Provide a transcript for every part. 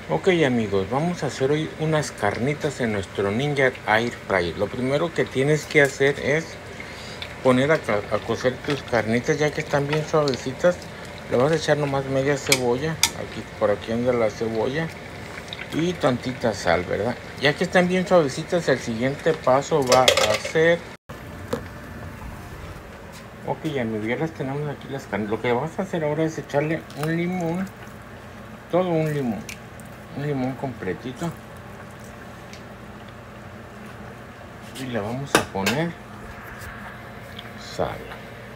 Ok amigos, vamos a hacer hoy unas carnitas en nuestro Ninja Air Fryer. Lo primero que tienes que hacer es poner a cocer tus carnitas ya que están bien suavecitas. Le vas a echar nomás media cebolla, aquí por aquí anda la cebolla y tantita sal, ¿verdad? Ya que están bien suavecitas, el siguiente paso va a ser... Ok amigos, ya las tenemos aquí las carnitas. Lo que vas a hacer ahora es echarle un limón, todo un limón completito. Y le vamos a poner sal.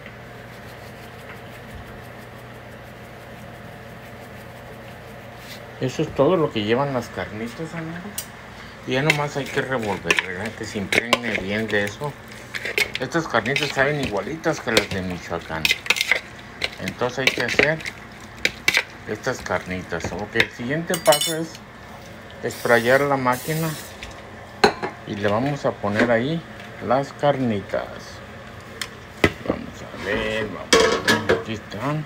Eso es todo lo que llevan las carnitas, amigos. Y ya nomás hay que revolver, ¿verdad? Que se impregne bien de eso. Estas carnitas saben igualitas que las de Michoacán. Entonces hay que hacer estas carnitas. Ok, el siguiente paso es sprayar la máquina. Y le vamos a poner ahí las carnitas. Vamos a ver, aquí están.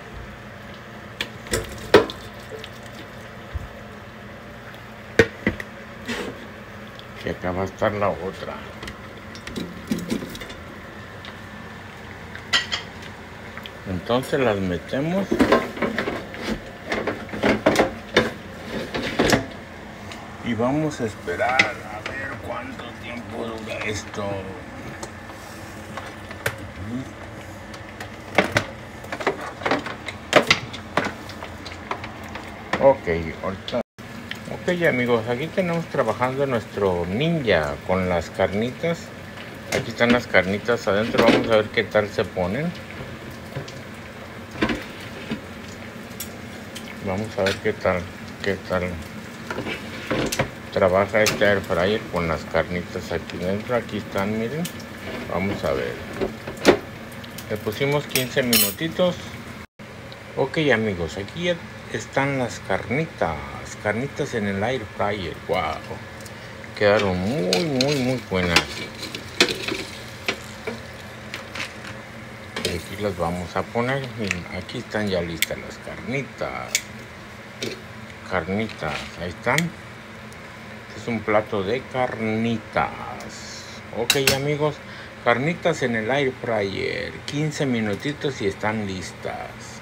Y acá va a estar la otra. Entonces las metemos y vamos a esperar a ver cuánto tiempo dura esto. Ok, ahorita. Ok amigos, aquí tenemos trabajando nuestro Ninja con las carnitas. Aquí están las carnitas adentro, vamos a ver qué tal se ponen. Vamos a ver qué tal trabaja este air fryer con las carnitas aquí dentro. Aquí están, miren. Vamos a ver. Le pusimos 15 minutitos. Ok amigos, aquí ya están las carnitas en el air fryer. Wow, quedaron muy buenas. Y aquí las vamos a poner. Miren, aquí están ya listas las carnitas, ahí están. Es un plato de carnitas. Ok amigos, carnitas en el air fryer, 15 minutitos y están listas.